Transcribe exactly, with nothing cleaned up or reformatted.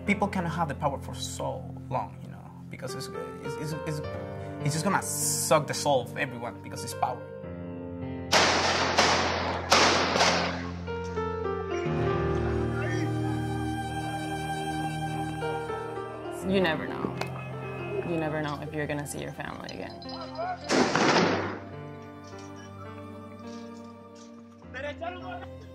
people cannot have the power for so long, you know, because it's, it's, it's, it's, it's just gonna suck the soul of everyone because it's power. You never know. You never know if you're gonna see your family again. Derecha,